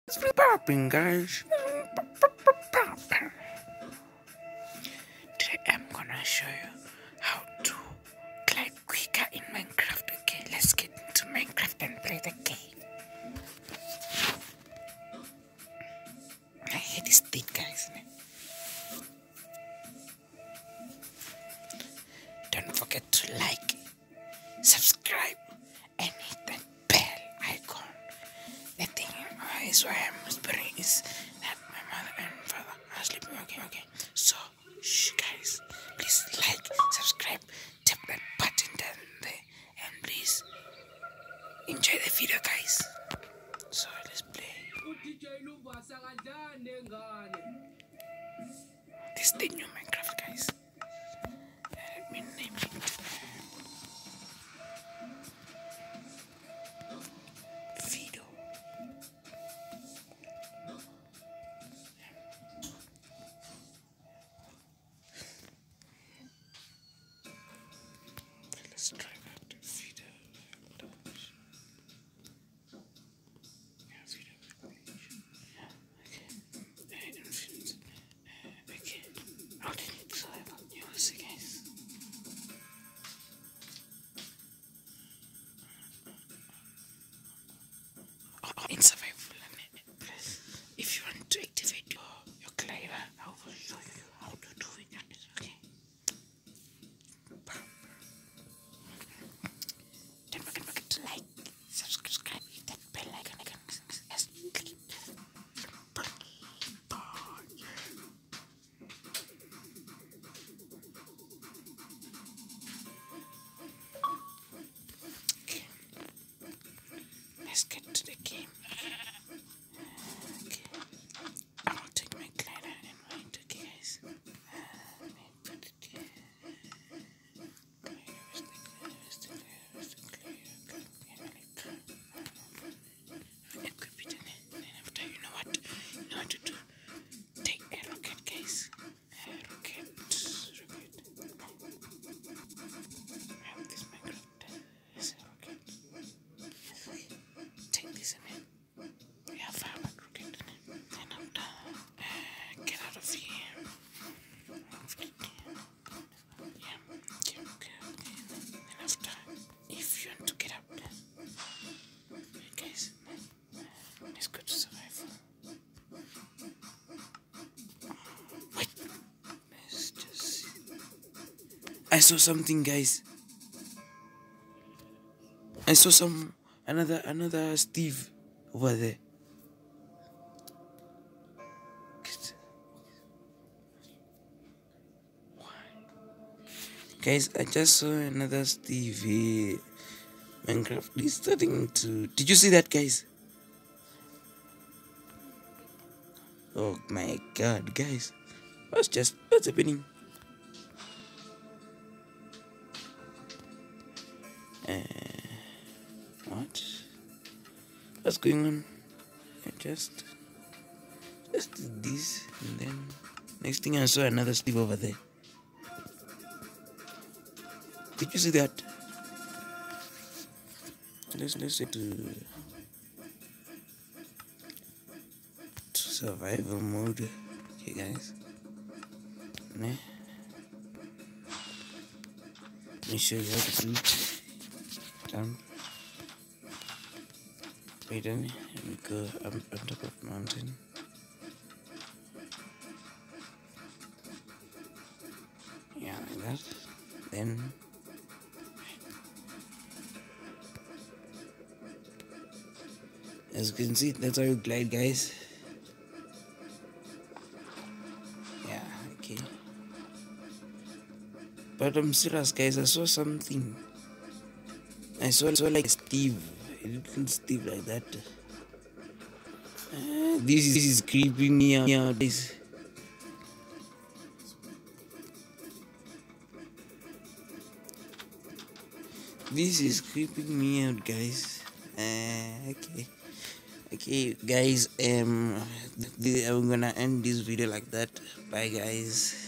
It's popping, guys. Today I'm gonna show you how to glide quicker in Minecraft. Okay, let's get into Minecraft and play the game. I hate this thing, guys. Don't forget to like, subscribe, and hit that bell icon. The thing is why I'm whispering is that my mother and father are sleeping. Okay. So, shh, guys, please like, subscribe, tap that button down there, and please enjoy the video, guys. So let's play. This is the new Minecraft, guys. Let me name it. Video. Let's try that video. Okay. How did it survival? You will see, guys. In survival, if you want to activate your cleaver, I will show you how to do it. Okay. Don't forget to like, subscribe, hit that bell icon. Yes, click it. Okay. Let's get to the game. Okay. I will take my glider and wait, okay, guys. Let me put it here. Equip it and then after, you know what to do. Take a rocket, guys. A rocket. I have this Minecraft. It's a rocket. Take this and then we have our rocket. Then after, get out of here. Yeah, okay. Then after, if you want to get up, guys, let's go to survival. Wait, let's just see. I saw something, guys. I saw another Steve over there. Guys, I just saw another Steve. Minecraft is starting to. Did you see that, guys? Oh my god, guys. What's happening? What? What's going on? I just did this, and then next thing I saw another Steve over there. Did you see that? Let's say to survival mode. Okay, guys. Let me show you how to do it. Down. Wait, let me go up on top of the mountain. Yeah, like that. Then as you can see, that's how you glide, guys. Yeah, okay. But I'm serious, guys. I saw something. I saw like Steve, a little Steve like that. This is creeping me out. This is creeping me out, guys. Okay, guys. I'm gonna end this video like that. Bye, guys.